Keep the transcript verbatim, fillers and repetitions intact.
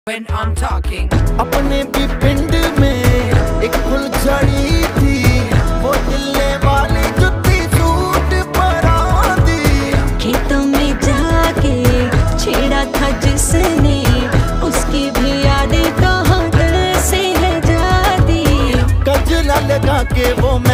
when I'm talking। अपने भी पिंड में एक फुलझड़ी थी, वो दिलने वाली जुत्ती सूट परा दी। खेतों में जाके छेड़ा था जिसने, उसकी भी यादें तो दिल से है जा दी। गजरा लगा के वो